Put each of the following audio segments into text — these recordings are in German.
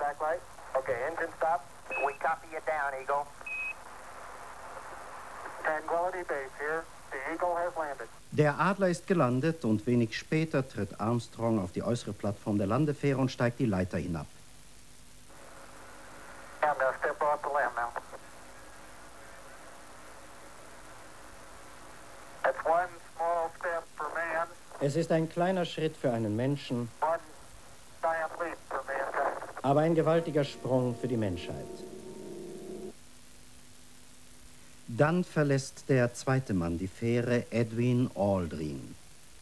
back light. Okay, engine stop. We copy you down, Eagle. Tranquility Base here. The Eagle has landed. Der Adler ist gelandet und wenig später tritt Armstrong auf die äußere Plattform der Landefähre und steigt die Leiter hinab. I'm gonna step off the limb now. That's one small step for man. Es ist ein kleiner Schritt für einen Menschen, One giant leap for mankind. aber ein gewaltiger Sprung für die Menschheit. Dann verlässt der zweite Mann die Fähre, Edwin Aldrin.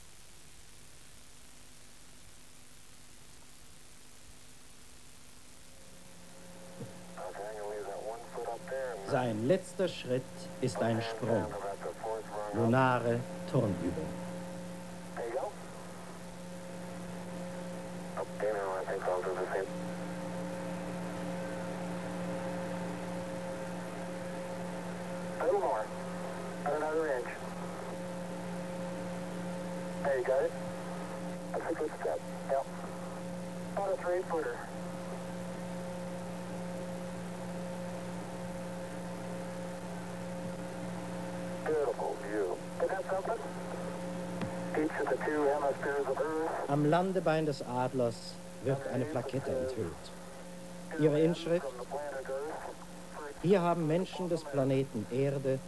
Sein letzter Schritt ist ein Sprung. Lunare Turnübung. A little more. Another inch. There you got it. That's a good step. Yep. About a 3-footer. Beautiful view. Isn't that something? Each of the two hemispheres of Earth. Am Landebein des Adlers wird eine Plakette enthüllt. Ihre Inschrift: Hier haben Menschen des Planeten Erde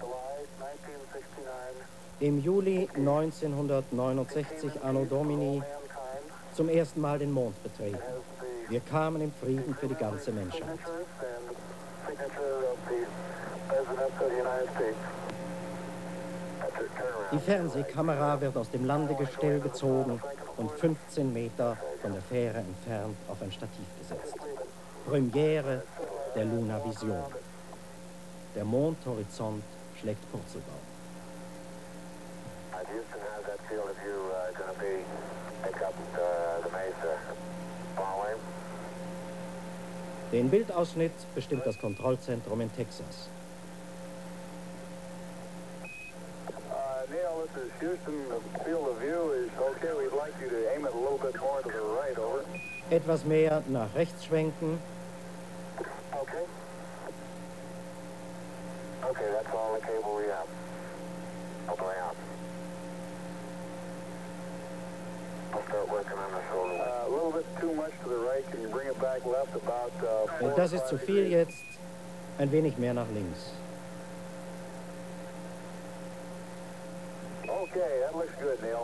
im Juli 1969 Anno Domini zum ersten Mal den Mond betreten. Wir kamen im Frieden für die ganze Menschheit. Die Fernsehkamera wird aus dem Landegestell gezogen und 15 Meter von der Fähre entfernt auf ein Stativ gesetzt. Premiere der Lunavision. Der Mondhorizont schlägt Purzelbaum. Den Bildausschnitt bestimmt das Kontrollzentrum in Texas. Neil, this is Houston. The field of view is okay. We'd like you to aim it a little bit more to the right, over. Etwas mehr nach rechts schwenken. Okay. Okay, that's all the cable we have. All the way out. I'll start working on the shoulder. A little bit too much to the right. Can you bring it back left about 4 Das ist zu viel jetzt. Ein wenig mehr nach links. Okay, that looks good, Neil.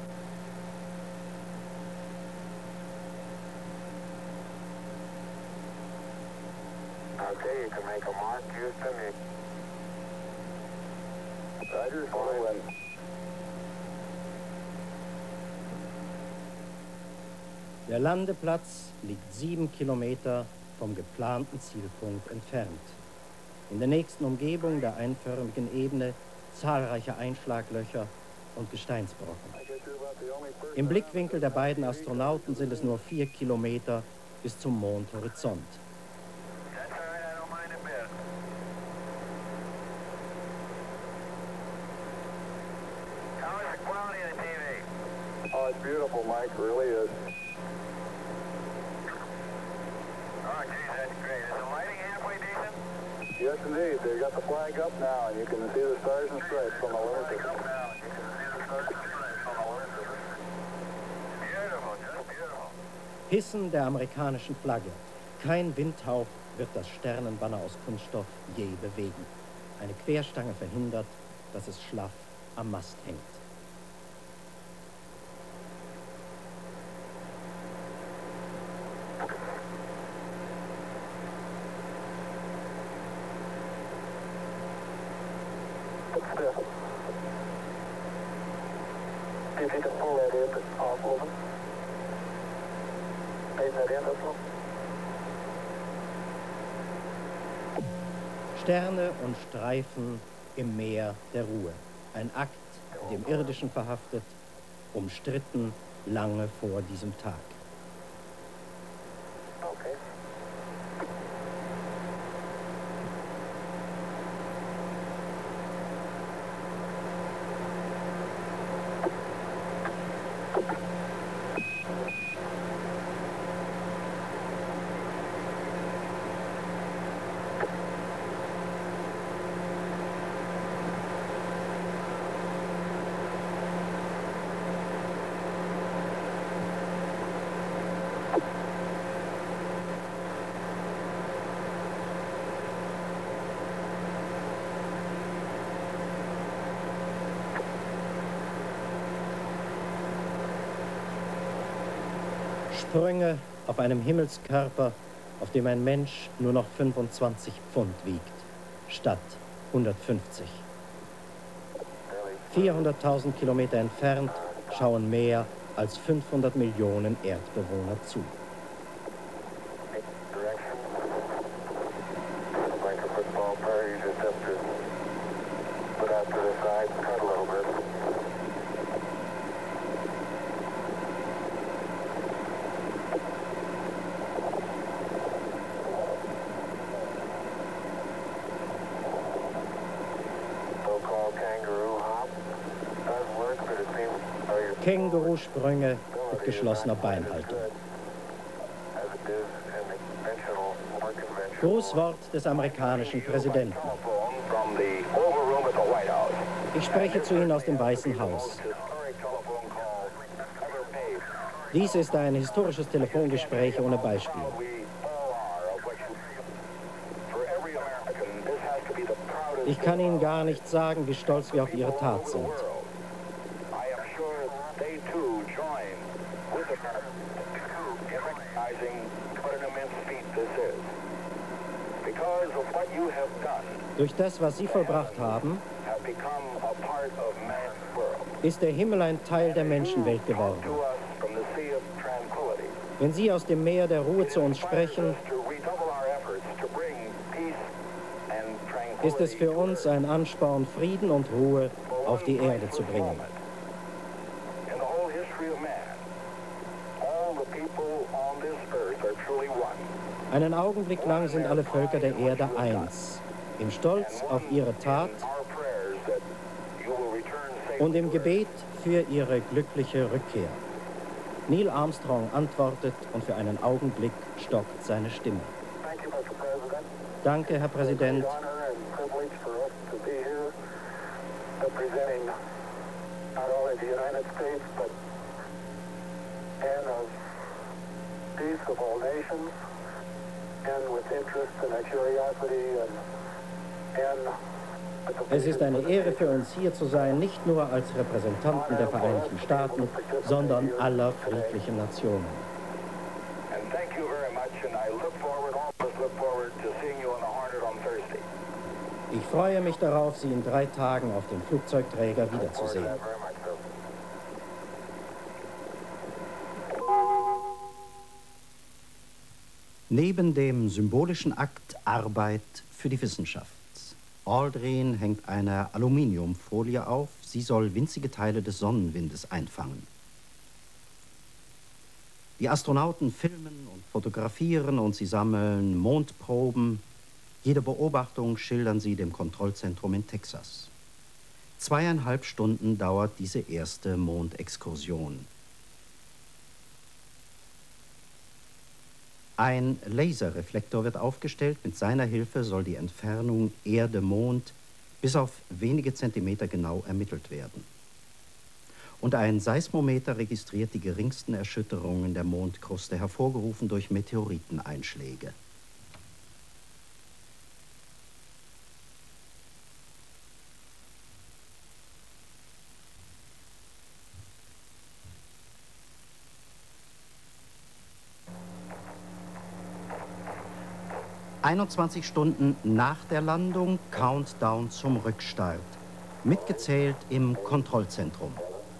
Okay, you can make a mark, Houston. Roger, following. Der Landeplatz liegt 7 Kilometer vom geplanten Zielpunkt entfernt. In der nächsten Umgebung der einförmigen Ebene zahlreiche Einschlaglöcher und Gesteinsbrocken. Im Blickwinkel der beiden Astronauten sind es nur 4 Kilometer bis zum Mondhorizont. Oh, it's beautiful, Mike. It really is. Oh, geez, that's great. Is the lighting halfway decent? Yes, indeed. They got the flag up now, and you can see the stars and stripes from the lunar system. Beautiful, just beautiful. Hissen der amerikanischen Flagge. Kein Windhauch wird das Sternenbanner aus Kunststoff je bewegen. Eine Querstange verhindert, dass es schlaff am Mast hängt. If you can pull that in, off over. Bring that in, that's all. Sterne und Streifen im Meer der Ruhe. Ein Akt, dem Irdischen verhaftet, umstritten lange vor diesem Tag. Okay. Sprünge auf einem Himmelskörper, auf dem ein Mensch nur noch 25 Pfund wiegt, statt 150. 400.000 Kilometer entfernt schauen mehr als 500 Millionen Erdbewohner zu. Kängurusprünge mit geschlossener Beinhaltung. Grußwort des amerikanischen Präsidenten. Ich spreche zu Ihnen aus dem Weißen Haus. Dies ist ein historisches Telefongespräch ohne Beispiel. Ich kann Ihnen gar nicht sagen, wie stolz wir auf Ihre Tat sind. Durch das, was Sie vollbracht haben, ist der Himmel ein Teil der Menschenwelt geworden. Wenn Sie aus dem Meer der Ruhe zu uns sprechen, ist es für uns ein Ansporn, Frieden und Ruhe auf die Erde zu bringen. Einen Augenblick lang sind alle Völker der Erde eins, im Stolz auf ihre Tat und im Gebet für ihre glückliche Rückkehr. Neil Armstrong antwortet und für einen Augenblick stockt seine Stimme. Danke, Herr Präsident. Es ist eine Ehre für uns, hier zu sein, nicht nur als Repräsentanten der Vereinigten Staaten, sondern aller friedlichen Nationen. Ich freue mich darauf, Sie in 3 Tagen auf dem Flugzeugträger wiederzusehen. Neben dem symbolischen Akt Arbeit für die Wissenschaft. Aldrin hängt eine Aluminiumfolie auf. Sie soll winzige Teile des Sonnenwindes einfangen. Die Astronauten filmen und fotografieren und sie sammeln Mondproben. Jede Beobachtung schildern sie dem Kontrollzentrum in Texas. 2,5 Stunden dauert diese erste Mondexkursion. Ein Laserreflektor wird aufgestellt. Mit seiner Hilfe soll die Entfernung Erde-Mond bis auf wenige Zentimeter genau ermittelt werden. Und ein Seismometer registriert die geringsten Erschütterungen der Mondkruste, hervorgerufen durch Meteoriteneinschläge. ...21 Stunden nach der Landung, Countdown zum Rückstart. Mitgezählt im Kontrollzentrum.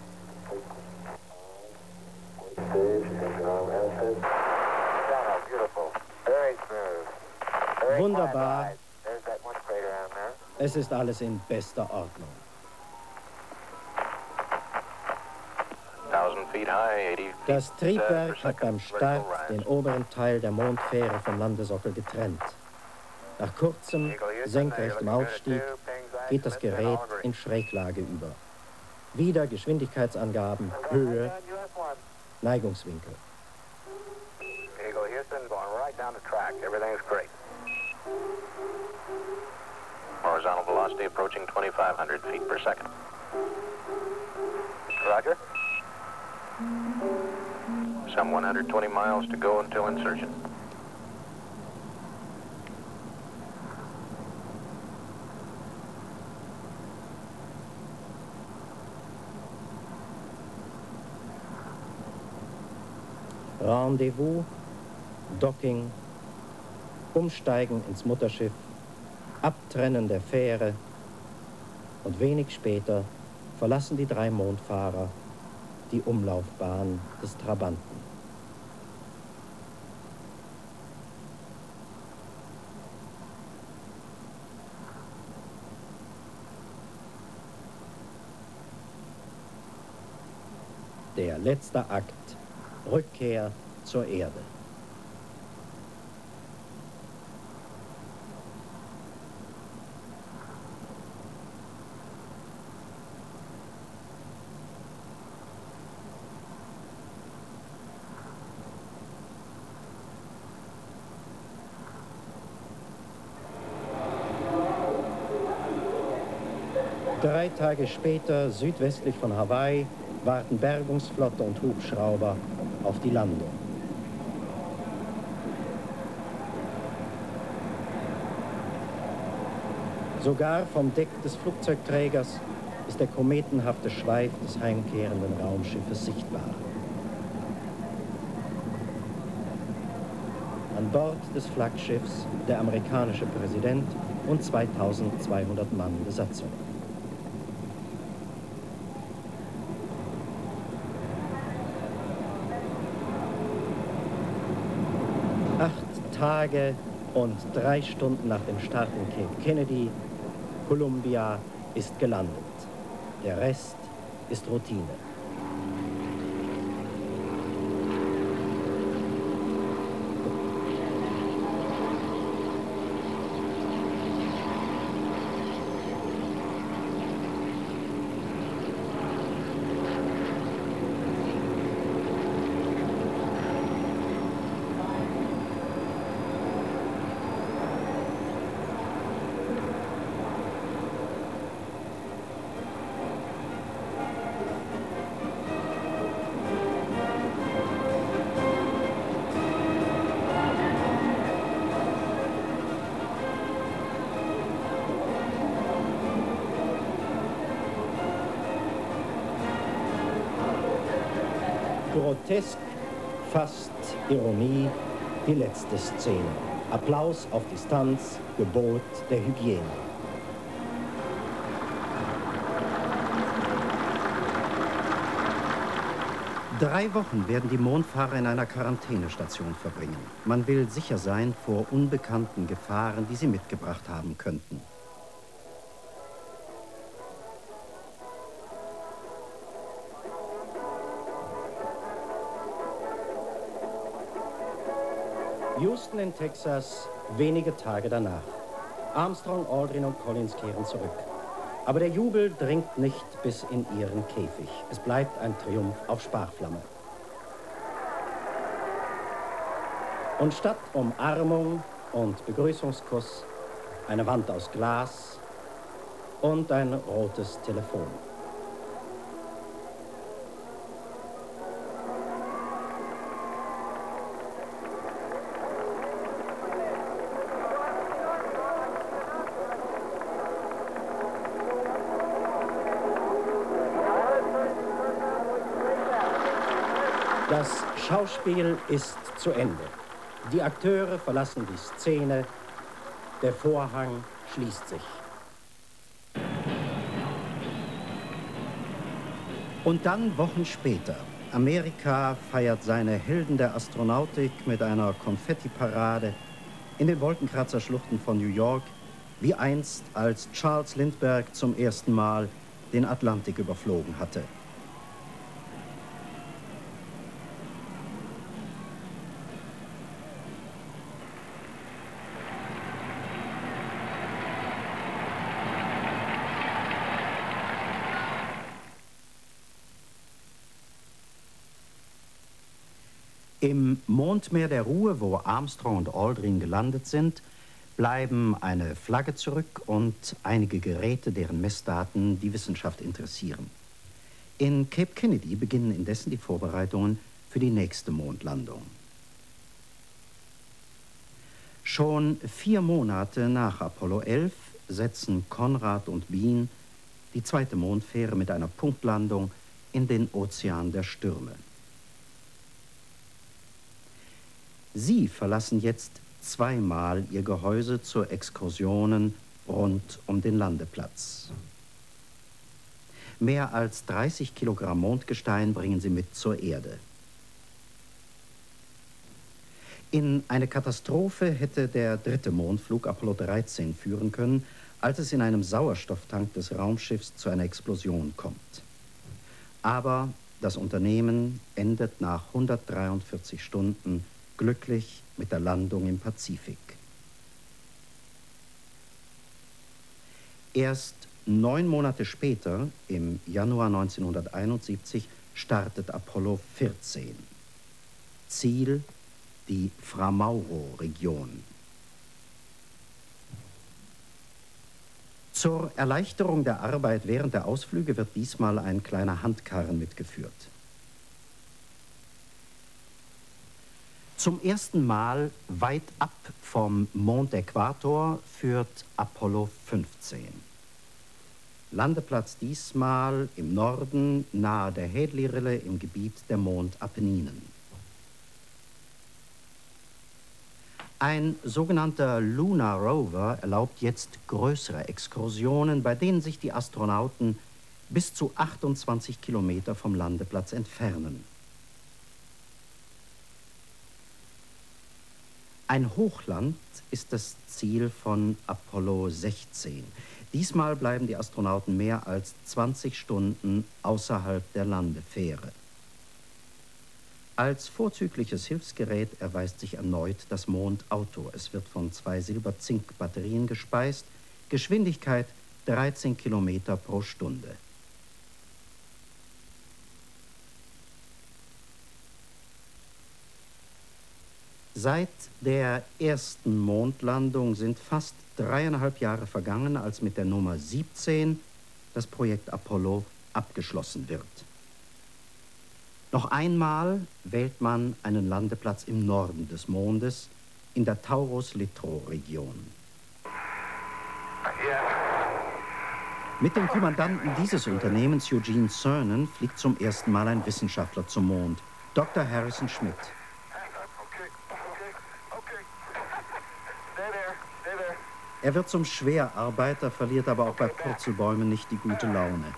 Wunderbar. Es ist alles in bester Ordnung. Das Triebwerk hat beim Start den oberen Teil der Mondfähre vom Landesockel getrennt. Nach kurzem, senkrechtem Aufstieg geht das Gerät in Schräglage über. Wieder Geschwindigkeitsangaben, Höhe, Neigungswinkel. Horizontal velocity approaching 2,500 feet per second. Roger. Some 120 miles to go until insertion. Rendezvous, Docking, Umsteigen ins Mutterschiff, Abtrennen der Fähre und wenig später verlassen die 3 Mondfahrer die Umlaufbahn des Trabanten. Der letzte Akt, Rückkehr zur Erde. Drei Tage später, südwestlich von Hawaii, warten Bergungsflotte und Hubschrauber auf die Landung. Sogar vom Deck des Flugzeugträgers ist der kometenhafte Schweif des heimkehrenden Raumschiffes sichtbar. An Bord des Flaggschiffs der amerikanische Präsident und 2200 Mann Besatzung. Tage und 3 Stunden nach dem Start in Cape Kennedy, Columbia ist gelandet. Der Rest ist Routine. Grotesk, fast Ironie, die letzte Szene. Applaus auf Distanz, Gebot der Hygiene. Drei Wochen werden die Mondfahrer in einer Quarantänestation verbringen. Man will sicher sein vor unbekannten Gefahren, die sie mitgebracht haben könnten. Houston in Texas, wenige Tage danach. Armstrong, Aldrin und Collins kehren zurück. Aber der Jubel dringt nicht bis in ihren Käfig. Es bleibt ein Triumph auf Sparflamme. Und statt Umarmung und Begrüßungskuss eine Wand aus Glas und ein rotes Telefon. Das Schauspiel ist zu Ende. Die Akteure verlassen die Szene. Der Vorhang schließt sich. Und dann Wochen später. Amerika feiert seine Helden der Astronautik mit einer Konfettiparade in den Wolkenkratzerschluchten von New York, wie einst, als Charles Lindbergh zum ersten Mal den Atlantik überflogen hatte. Im Mondmeer der Ruhe, wo Armstrong und Aldrin gelandet sind, bleiben eine Flagge zurück und einige Geräte, deren Messdaten die Wissenschaft interessieren. In Cape Kennedy beginnen indessen die Vorbereitungen für die nächste Mondlandung. Schon 4 Monate nach Apollo 11 setzen Conrad und Bean die zweite Mondfähre mit einer Punktlandung in den Ozean der Stürme. Sie verlassen jetzt zweimal ihr Gehäuse zur Exkursionen rund um den Landeplatz. Mehr als 30 Kilogramm Mondgestein bringen sie mit zur Erde. In eine Katastrophe hätte der dritte Mondflug Apollo 13 führen können, als es in einem Sauerstofftank des Raumschiffs zu einer Explosion kommt. Aber das Unternehmen endet nach 143 Stunden glücklich mit der Landung im Pazifik. Erst 9 Monate später, im Januar 1971, startet Apollo 14. Ziel die Fra Mauro-Region. Zur Erleichterung der Arbeit während der Ausflüge wird diesmal ein kleiner Handkarren mitgeführt. Zum ersten Mal weit ab vom Mondäquator führt Apollo 15. Landeplatz diesmal im Norden, nahe der Hadley-Rille im Gebiet der Mondapenninen. Ein sogenannter Lunar Rover erlaubt jetzt größere Exkursionen, bei denen sich die Astronauten bis zu 28 Kilometer vom Landeplatz entfernen. Ein Hochland ist das Ziel von Apollo 16. Diesmal bleiben die Astronauten mehr als 20 Stunden außerhalb der Landefähre. Als vorzügliches Hilfsgerät erweist sich erneut das Mondauto. Es wird von 2 Silber-Zink-Batterien gespeist, Geschwindigkeit 13 Kilometer pro Stunde. Seit der ersten Mondlandung sind fast 3,5 Jahre vergangen, als mit der Nummer 17 das Projekt Apollo abgeschlossen wird. Noch einmal wählt man einen Landeplatz im Norden des Mondes, in der Taurus-Littrow-Region. Mit dem Kommandanten dieses Unternehmens, Eugene Cernan, fliegt zum ersten Mal ein Wissenschaftler zum Mond, Dr. Harrison Schmitt. Er wird zum Schwerarbeiter, verliert aber auch bei Purzelbäumen nicht die gute Laune.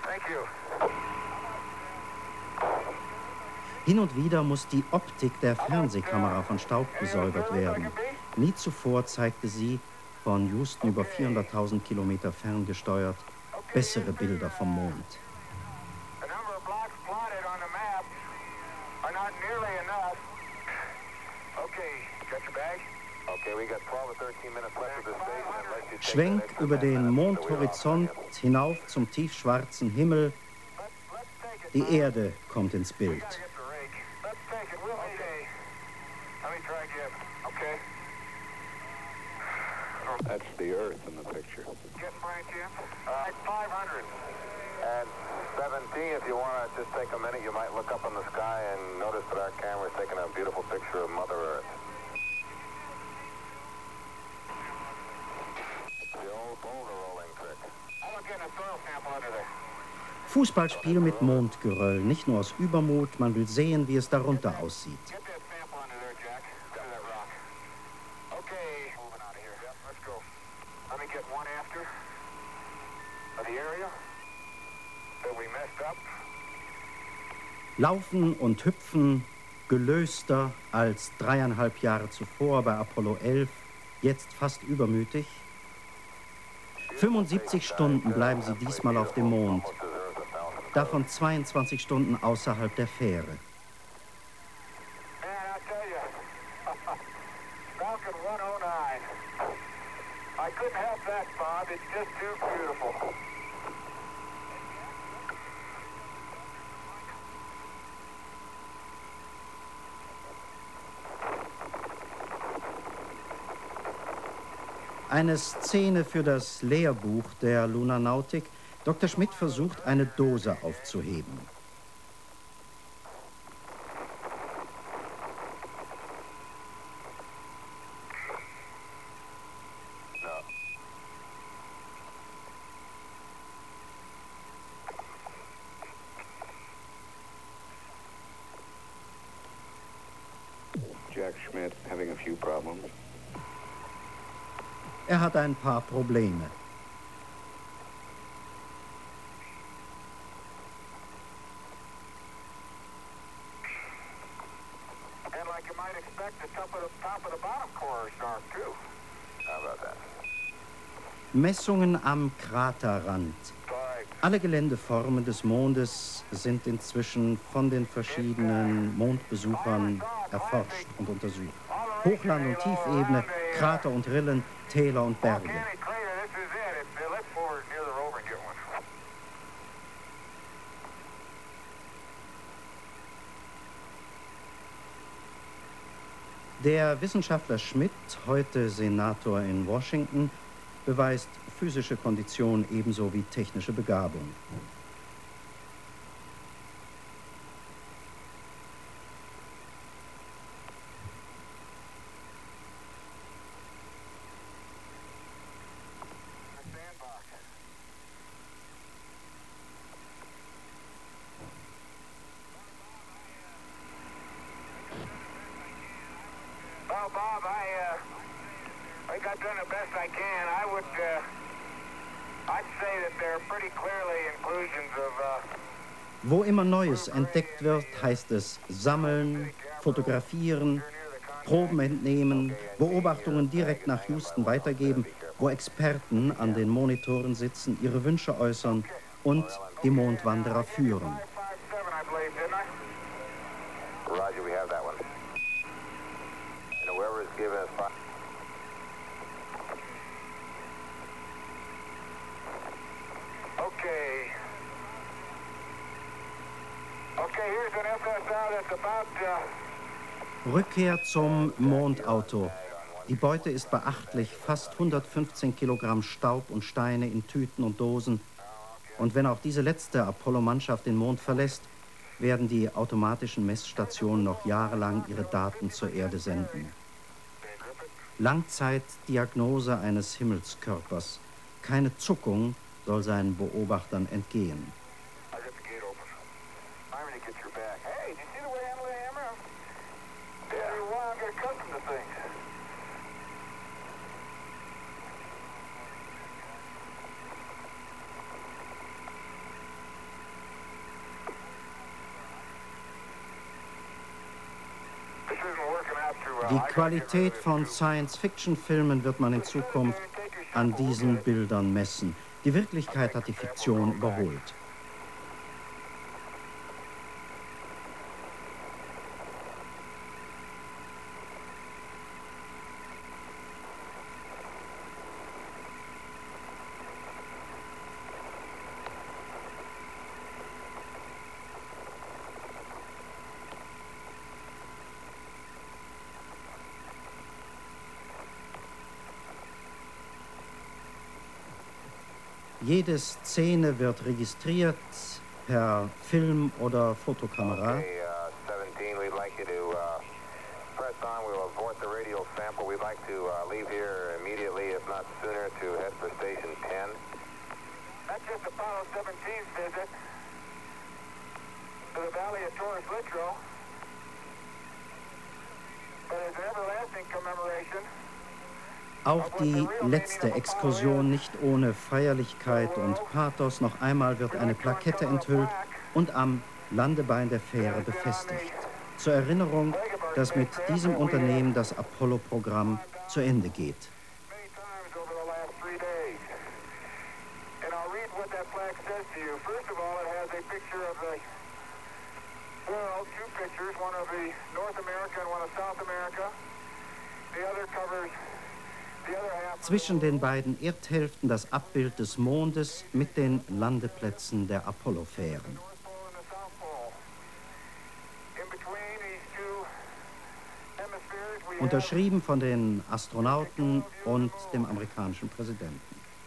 Hin und wieder muss die Optik der Fernsehkamera von Staub gesäubert werden. Nie zuvor zeigte sie, von Houston über 400.000 Kilometer ferngesteuert, bessere Bilder vom Mond. Schwenk über den Mondhorizont hinauf zum tiefschwarzen Himmel. Die Erde kommt ins Bild. That's the Earth in the picture. Getting branch in. 500. And 17, if you want to just take a minute, you might look up in the sky and notice that our camera is taking a beautiful picture of Mother Earth. The old boulder rolling trick. I'm not getting a soil sample under there. Fußballspiel mit Mondgeröll, nicht nur aus Übermut, man will sehen, wie es darunter aussieht. Get that sample under there, Jack. Under that rock. Okay, moving out of here. Yep, let's go. Let me get one after of the area that we messed up. Laufen und hüpfen, gelöster als 3,5 Jahre zuvor bei Apollo 11, jetzt fast übermütig. 75 Stunden bleiben sie diesmal auf dem Mond, davon 22 Stunden außerhalb der Fähre. Man, I tell you, Falcon 109. I couldn't help that, Bob. It's just too beautiful. Eine Szene für das Lehrbuch der Lunarnautik. Dr. Schmitt versucht, eine Dose aufzuheben. Jack Schmitt, having a few problems. Er hat ein paar Probleme. And like you might expect, the top of the bottom core is sharp too. How about that? Messungen am Kraterrand. Alle Geländeformen des Mondes sind inzwischen von den verschiedenen Mondbesuchern erforscht und untersucht. Hochland und Tiefebene, Krater und Rillen, Täler und Berge. Der Wissenschaftler Schmitt, heute Senator in Washington, beweist physische Kondition ebenso wie technische Begabung. Well, Bob, I think I've done the best I can. I'd say that there are pretty clearly inclusions of Wo immer Neues entdeckt wird, heißt es sammeln, fotografieren, Proben entnehmen, Beobachtungen direkt nach Houston weitergeben, wo Experten an den Monitoren sitzen, ihre Wünsche äußern und die Mondwanderer führen. Roger, we have that one. And whoever is given us five. Okay. Okay, here's an FSR that's about Rückkehr zum Mondauto. Die Beute ist beachtlich, fast 115 Kilogramm Staub und Steine in Tüten und Dosen. Und wenn auch diese letzte Apollo-Mannschaft den Mond verlässt, werden die automatischen Messstationen noch jahrelang ihre Daten zur Erde senden. Langzeitdiagnose eines Himmelskörpers. Keine Zuckung soll seinen Beobachtern entgehen. Die Qualität von Science-Fiction-Filmen wird man in Zukunft an diesen Bildern messen. Die Wirklichkeit hat die Fiktion überholt. Jede Szene wird registriert per Film- oder Fotokamera. Okay, 17, we'd like you to press on. We will abort the radial sample. We'd like to leave here immediately, if not sooner, to head for Station 10. That's just Apollo 17's visit to the Valley of Torres Litro. But it's an everlasting commemoration. Auch die letzte Exkursion nicht ohne Feierlichkeit und Pathos. Noch einmal wird eine Plakette enthüllt und am Landebein der Fähre befestigt. Zur Erinnerung, dass mit diesem Unternehmen das Apollo-Programm zu Ende geht. Zwischen den beiden Erdhälften das Abbild des Mondes mit den Landeplätzen der Apollo-Fähren. Unterschrieben von den Astronauten und dem amerikanischen Präsidenten.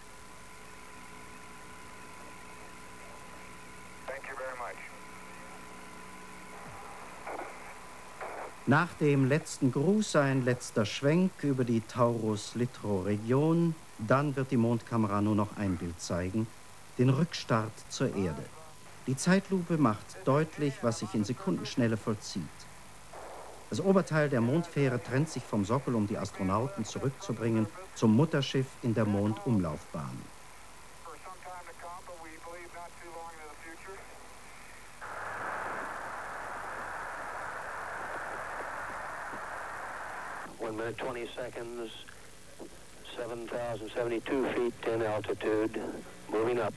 Nach dem letzten Gruß ein letzter Schwenk über die Taurus-Littrow-Region. Dann wird die Mondkamera nur noch ein Bild zeigen, den Rückstart zur Erde. Die Zeitlupe macht deutlich, was sich in Sekundenschnelle vollzieht. Das Oberteil der Mondfähre trennt sich vom Sockel, um die Astronauten zurückzubringen zum Mutterschiff in der Mondumlaufbahn. One minute, 20 seconds, 7,072 feet in altitude, moving up.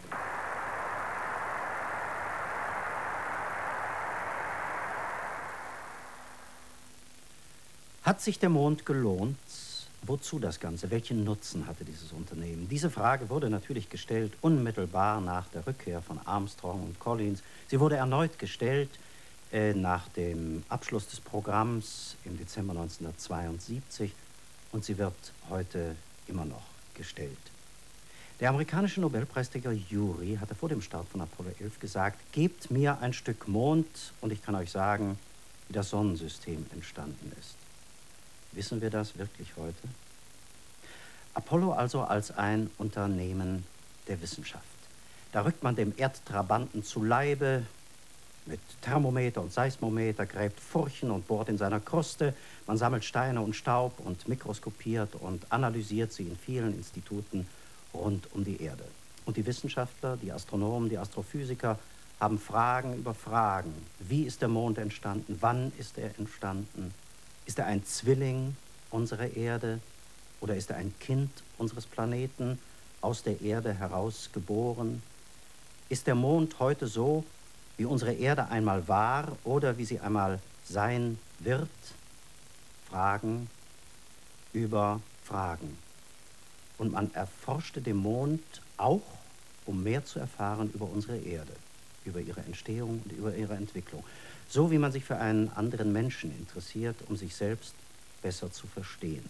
Hat sich der Mond gelohnt? Wozu das Ganze? Welchen Nutzen hatte dieses Unternehmen? Diese Frage wurde natürlich gestellt unmittelbar nach der Rückkehr von Armstrong und Collins. Sie wurde erneut gestellt nach dem Abschluss des Programms im Dezember 1972 und sie wird heute immer noch gestellt. Der amerikanische Nobelpreisträger Urey hatte vor dem Start von Apollo 11 gesagt, gebt mir ein Stück Mond und ich kann euch sagen, wie das Sonnensystem entstanden ist. Wissen wir das wirklich heute? Apollo also als ein Unternehmen der Wissenschaft. Da rückt man dem Erdtrabanten zu Leibe, mit Thermometer und Seismometer, gräbt Furchen und bohrt in seiner Kruste. Man sammelt Steine und Staub und mikroskopiert und analysiert sie in vielen Instituten rund um die Erde. Und die Wissenschaftler, die Astronomen, die Astrophysiker haben Fragen über Fragen. Wie ist der Mond entstanden? Wann ist er entstanden? Ist er ein Zwilling unserer Erde oder ist er ein Kind unseres Planeten, aus der Erde heraus geboren? Ist der Mond heute so, wie unsere Erde einmal war oder wie sie einmal sein wird? Fragen über Fragen. Und man erforschte den Mond auch, um mehr zu erfahren über unsere Erde, über ihre Entstehung und über ihre Entwicklung. So wie man sich für einen anderen Menschen interessiert, um sich selbst besser zu verstehen.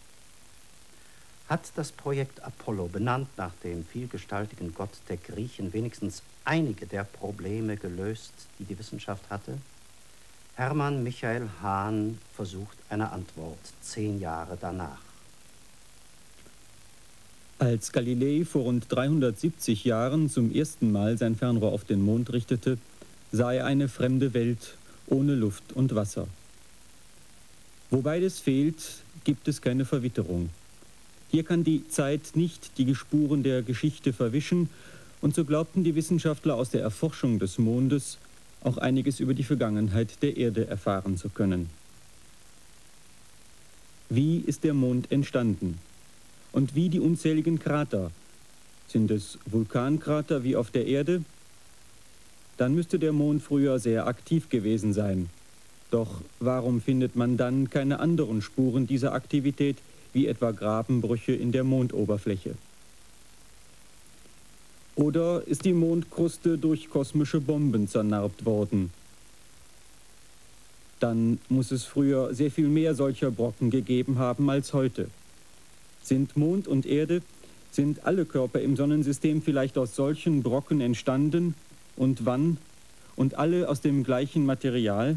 Hat das Projekt Apollo, benannt nach dem vielgestaltigen Gott der Griechen, wenigstens einige der Probleme gelöst, die die Wissenschaft hatte? Hermann Michael Hahn versucht eine Antwort 10 Jahre danach. Als Galilei vor rund 370 Jahren zum ersten Mal sein Fernrohr auf den Mond richtete, sah er eine fremde Welt ohne Luft und Wasser. Wo beides fehlt, gibt es keine Verwitterung. Hier kann die Zeit nicht die Spuren der Geschichte verwischen, und so glaubten die Wissenschaftler aus der Erforschung des Mondes auch einiges über die Vergangenheit der Erde erfahren zu können. Wie ist der Mond entstanden? Und wie die unzähligen Krater? Sind es Vulkankrater wie auf der Erde? Dann müsste der Mond früher sehr aktiv gewesen sein. Doch warum findet man dann keine anderen Spuren dieser Aktivität, wie etwa Grabenbrüche in der Mondoberfläche? Oder ist die Mondkruste durch kosmische Bomben zernarbt worden? Dann muss es früher sehr viel mehr solcher Brocken gegeben haben als heute. Sind Mond und Erde, sind alle Körper im Sonnensystem vielleicht aus solchen Brocken entstanden? Und wann? Und alle aus dem gleichen Material?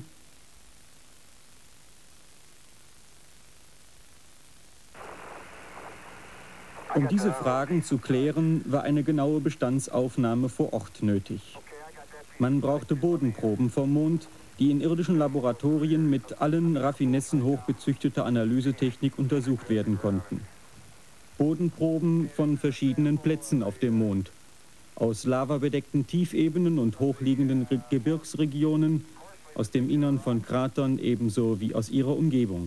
Um diese Fragen zu klären, war eine genaue Bestandsaufnahme vor Ort nötig. Man brauchte Bodenproben vom Mond, die in irdischen Laboratorien mit allen Raffinessen hochgezüchteter Analysetechnik untersucht werden konnten. Bodenproben von verschiedenen Plätzen auf dem Mond, aus lavabedeckten Tiefebenen und hochliegenden Gebirgsregionen, aus dem Innern von Kratern ebenso wie aus ihrer Umgebung.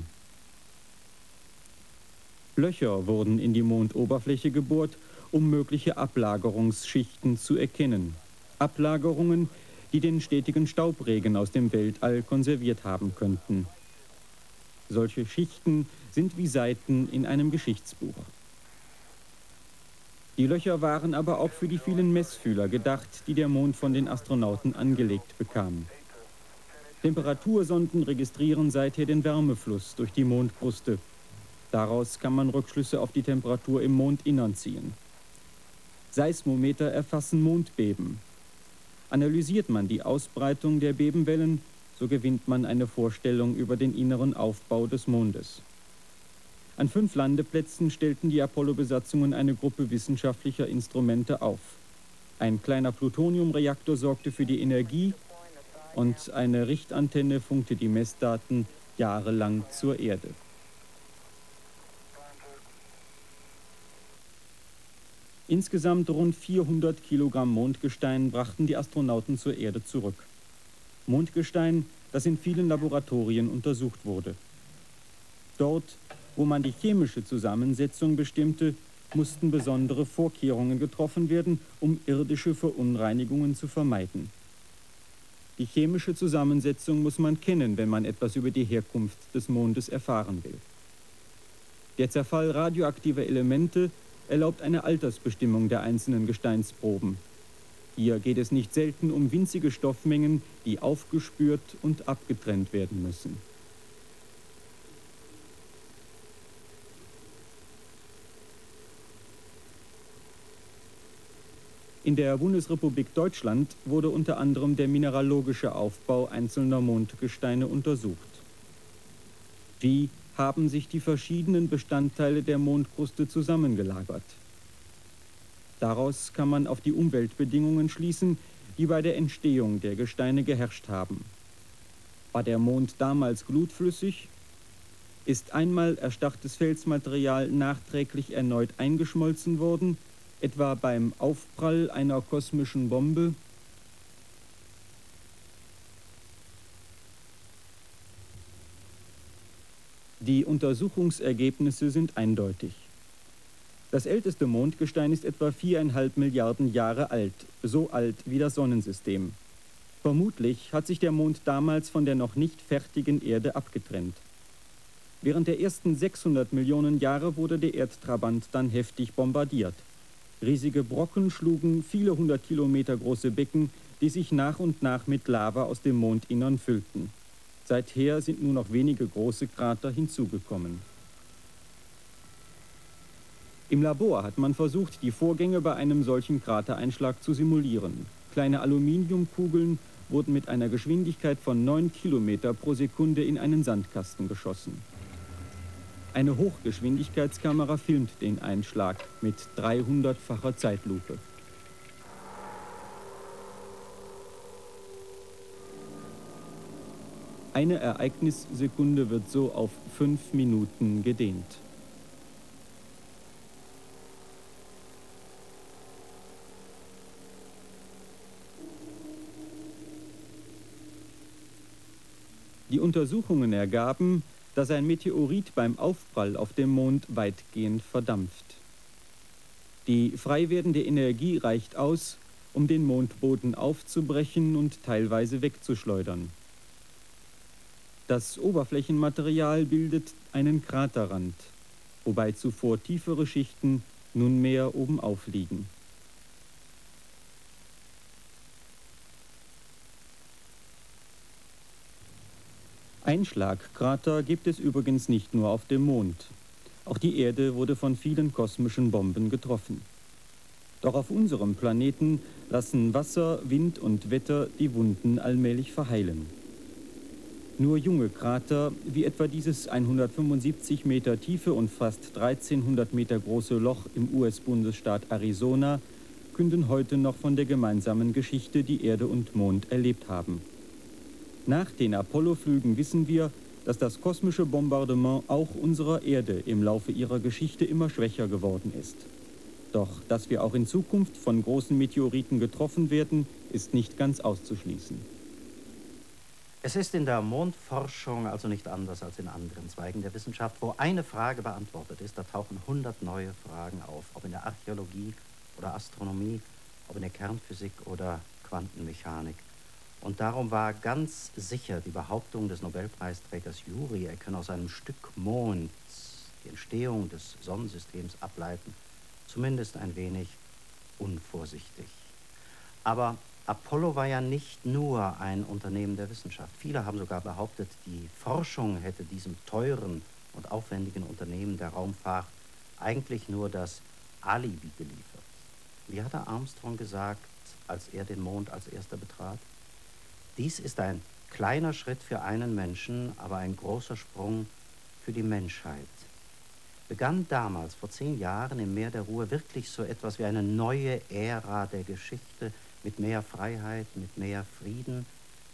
Löcher wurden in die Mondoberfläche gebohrt, um mögliche Ablagerungsschichten zu erkennen. Ablagerungen, die den stetigen Staubregen aus dem Weltall konserviert haben könnten. Solche Schichten sind wie Seiten in einem Geschichtsbuch. Die Löcher waren aber auch für die vielen Messfühler gedacht, die der Mond von den Astronauten angelegt bekam. Temperatursonden registrieren seither den Wärmefluss durch die Mondkruste. Daraus kann man Rückschlüsse auf die Temperatur im Mondinnern ziehen. Seismometer erfassen Mondbeben. Analysiert man die Ausbreitung der Bebenwellen, so gewinnt man eine Vorstellung über den inneren Aufbau des Mondes. An 5 Landeplätzen stellten die Apollo-Besatzungen eine Gruppe wissenschaftlicher Instrumente auf. Ein kleiner Plutoniumreaktor sorgte für die Energie und eine Richtantenne funkte die Messdaten jahrelang zur Erde. Insgesamt rund 400 Kilogramm Mondgestein brachten die Astronauten zur Erde zurück. Mondgestein, das in vielen Laboratorien untersucht wurde. Dort, wo man die chemische Zusammensetzung bestimmte, mussten besondere Vorkehrungen getroffen werden, um irdische Verunreinigungen zu vermeiden. Die chemische Zusammensetzung muss man kennen, wenn man etwas über die Herkunft des Mondes erfahren will. Der Zerfall radioaktiver Elemente erlaubt eine Altersbestimmung der einzelnen Gesteinsproben. Hier geht es nicht selten um winzige Stoffmengen, die aufgespürt und abgetrennt werden müssen. In der Bundesrepublik Deutschland wurde unter anderem der mineralogische Aufbau einzelner Mondgesteine untersucht. Wie haben sich die verschiedenen Bestandteile der Mondkruste zusammengelagert? Daraus kann man auf die Umweltbedingungen schließen, die bei der Entstehung der Gesteine geherrscht haben. War der Mond damals glutflüssig? Ist einmal erstarrtes Felsmaterial nachträglich erneut eingeschmolzen worden, etwa beim Aufprall einer kosmischen Bombe? Die Untersuchungsergebnisse sind eindeutig. Das älteste Mondgestein ist etwa 4,5 Milliarden Jahre alt, so alt wie das Sonnensystem. Vermutlich hat sich der Mond damals von der noch nicht fertigen Erde abgetrennt. Während der ersten 600 Millionen Jahre wurde der Erdtrabant dann heftig bombardiert. Riesige Brocken schlugen viele hundert Kilometer große Becken, die sich nach und nach mit Lava aus dem Mondinnern füllten. Seither sind nur noch wenige große Krater hinzugekommen. Im Labor hat man versucht, die Vorgänge bei einem solchen Kratereinschlag zu simulieren. Kleine Aluminiumkugeln wurden mit einer Geschwindigkeit von 9 Kilometer pro Sekunde in einen Sandkasten geschossen. Eine Hochgeschwindigkeitskamera filmt den Einschlag mit 300-facher Zeitlupe. Eine Ereignissekunde wird so auf 5 Minuten gedehnt. Die Untersuchungen ergaben, dass ein Meteorit beim Aufprall auf dem Mond weitgehend verdampft. Die frei werdende Energie reicht aus, um den Mondboden aufzubrechen und teilweise wegzuschleudern. Das Oberflächenmaterial bildet einen Kraterrand, wobei zuvor tiefere Schichten nunmehr obenauf liegen. Einschlagkrater gibt es übrigens nicht nur auf dem Mond. Auch die Erde wurde von vielen kosmischen Bomben getroffen. Doch auf unserem Planeten lassen Wasser, Wind und Wetter die Wunden allmählich verheilen. Nur junge Krater, wie etwa dieses 175 Meter tiefe und fast 1300 Meter große Loch im US-Bundesstaat Arizona, künden heute noch von der gemeinsamen Geschichte, die Erde und Mond erlebt haben. Nach den Apollo-Flügen wissen wir, dass das kosmische Bombardement auch unserer Erde im Laufe ihrer Geschichte immer schwächer geworden ist. Doch dass wir auch in Zukunft von großen Meteoriten getroffen werden, ist nicht ganz auszuschließen. Es ist in der Mondforschung also nicht anders als in anderen Zweigen der Wissenschaft. Wo eine Frage beantwortet ist, da tauchen 100 neue Fragen auf, ob in der Archäologie oder Astronomie, ob in der Kernphysik oder Quantenmechanik. Und darum war ganz sicher die Behauptung des Nobelpreisträgers Juri, er könne aus einem Stück Mond die Entstehung des Sonnensystems ableiten, zumindest ein wenig unvorsichtig. Aber Apollo war ja nicht nur ein Unternehmen der Wissenschaft. Viele haben sogar behauptet, die Forschung hätte diesem teuren und aufwendigen Unternehmen der Raumfahrt eigentlich nur das Alibi geliefert. Wie hatte Armstrong gesagt, als er den Mond als erster betrat? Dies ist ein kleiner Schritt für einen Menschen, aber ein großer Sprung für die Menschheit. Begann damals, vor 10 Jahren, im Meer der Ruhe wirklich so etwas wie eine neue Ära der Geschichte mit mehr Freiheit, mit mehr Frieden?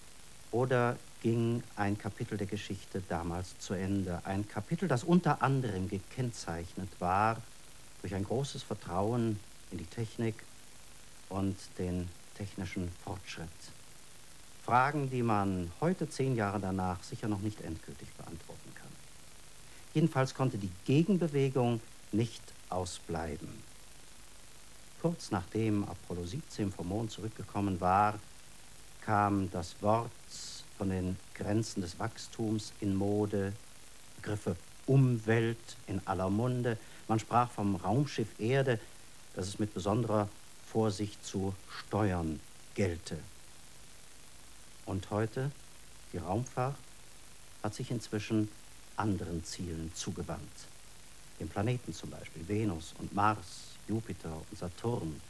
oder ging ein Kapitel der Geschichte damals zu Ende? Ein Kapitel, das unter anderem gekennzeichnet war durch ein großes Vertrauen in die Technik und den technischen Fortschritt. Fragen, die man heute 10 Jahre danach sicher noch nicht endgültig beantworten kann. Jedenfalls konnte die Gegenbewegung nicht ausbleiben. Kurz nachdem Apollo 17 vom Mond zurückgekommen war, kam das Wort von den Grenzen des Wachstums in Mode, Begriffe Umwelt in aller Munde. Man sprach vom Raumschiff Erde, das es mit besonderer Vorsicht zu steuern gelte. Und heute, die Raumfahrt, hat sich inzwischen anderen Zielen zugewandt. Den Planeten zum Beispiel, Venus und Mars, Jupiter und Saturn.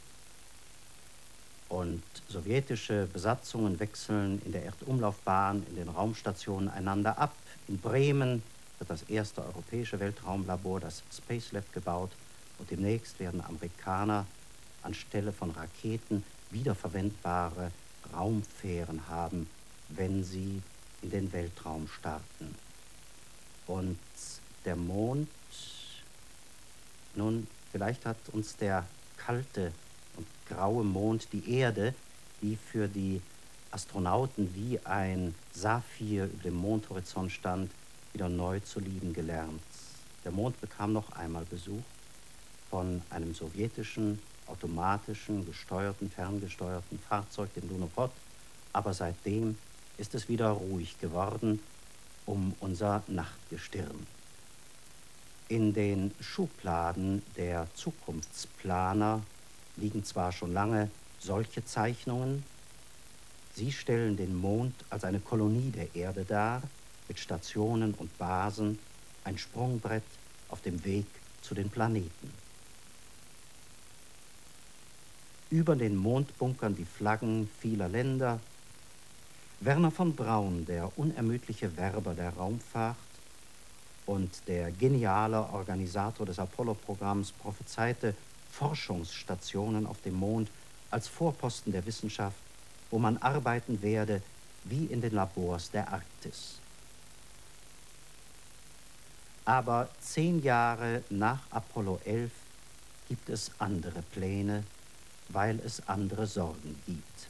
Und sowjetische Besatzungen wechseln in der Erdumlaufbahn, in den Raumstationen einander ab. In Bremen wird das erste europäische Weltraumlabor, das Space Lab, gebaut. Und demnächst werden Amerikaner anstelle von Raketen wiederverwendbare Raumfähren haben, wenn sie in den Weltraum starten. Und der Mond, nun, vielleicht hat uns der kalte und graue Mond die Erde, die für die Astronauten wie ein Saphir über dem Mondhorizont stand, wieder neu zu lieben gelernt. Der Mond bekam noch einmal Besuch von einem sowjetischen, automatischen, ferngesteuerten Fahrzeug, dem Lunokhod, aber seitdem ist es wieder ruhig geworden um unser Nachtgestirn. In den Schubladen der Zukunftsplaner liegen zwar schon lange solche Zeichnungen, sie stellen den Mond als eine Kolonie der Erde dar, mit Stationen und Basen, ein Sprungbrett auf dem Weg zu den Planeten. Über den Mond bunkern die Flaggen vieler Länder. Wernher von Braun, der unermüdliche Werber der Raumfahrt und der geniale Organisator des Apollo-Programms, prophezeite Forschungsstationen auf dem Mond als Vorposten der Wissenschaft, wo man arbeiten werde wie in den Labors der Arktis. Aber 10 Jahre nach Apollo 11 gibt es andere Pläne, weil es andere Sorgen gibt.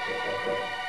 Thank you.